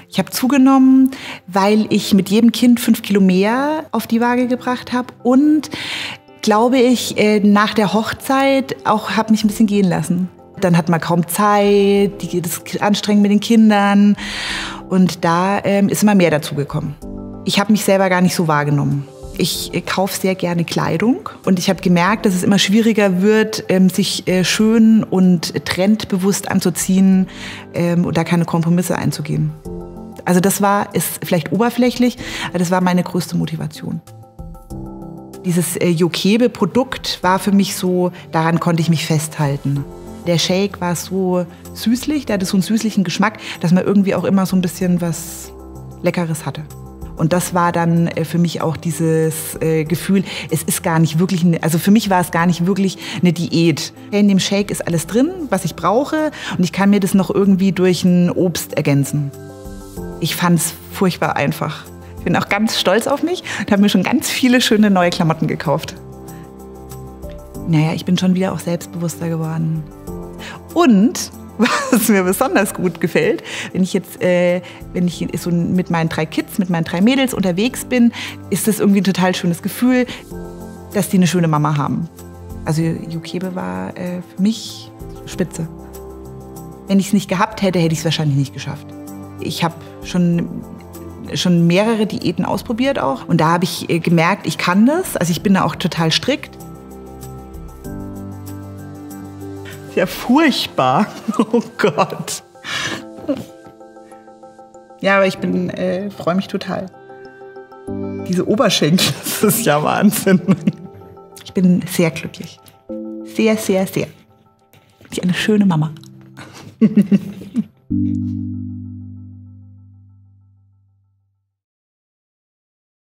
Ich habe zugenommen, weil ich mit jedem Kind 5 Kilo mehr auf die Waage gebracht habe und, glaube ich, nach der Hochzeit auch habe mich ein bisschen gehen lassen. Dann hat man kaum Zeit, das ist anstrengend mit den Kindern und da ist immer mehr dazugekommen. Ich habe mich selber gar nicht so wahrgenommen. Ich kaufe sehr gerne Kleidung und ich habe gemerkt, dass es immer schwieriger wird, sich schön und trendbewusst anzuziehen und da keine Kompromisse einzugehen. Also das ist vielleicht oberflächlich, aber das war meine größte Motivation. Dieses Jochebe-Produkt war für mich so, daran konnte ich mich festhalten. Der Shake war so süßlich, der hatte so einen süßlichen Geschmack, dass man irgendwie auch immer so ein bisschen was Leckeres hatte. Und das war dann für mich auch dieses Gefühl, es ist gar nicht wirklich, also für mich war es gar nicht wirklich eine Diät. In dem Shake ist alles drin, was ich brauche und ich kann mir das noch irgendwie durch ein Obst ergänzen. Ich fand es furchtbar einfach. Ich bin auch ganz stolz auf mich und habe mir schon ganz viele schöne neue Klamotten gekauft. Naja, ich bin schon wieder auch selbstbewusster geworden. Und was mir besonders gut gefällt, wenn ich so mit meinen 3 Kids, mit meinen 3 Mädels unterwegs bin, ist das irgendwie ein total schönes Gefühl, dass die eine schöne Mama haben. Also Jochebe war für mich spitze. Wenn ich es nicht gehabt hätte, hätte ich es wahrscheinlich nicht geschafft. Ich habe schon mehrere Diäten ausprobiert auch und da habe ich gemerkt, ich kann das. Also ich bin da auch total strikt. Ja, furchtbar. Oh Gott. Ja, aber ich freue mich total. Diese Oberschenkel, das ist ja Wahnsinn. Ich bin sehr glücklich. Sehr, sehr, sehr. Ich bin eine schöne Mama.